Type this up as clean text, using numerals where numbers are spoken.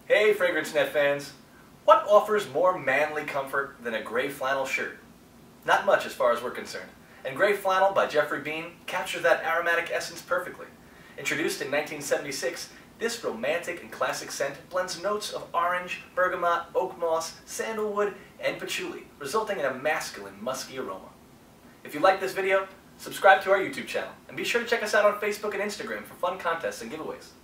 Hey FragranceNet fans! What offers more manly comfort than a gray flannel shirt? Not much as far as we're concerned. And Gray Flannel by Geoffrey Beene captures that aromatic essence perfectly. Introduced in 1976, this romantic and classic scent blends notes of orange, bergamot, oakmoss, sandalwood, and patchouli, resulting in a masculine, musky aroma. If you like this video, subscribe to our YouTube channel, and be sure to check us out on Facebook and Instagram for fun contests and giveaways.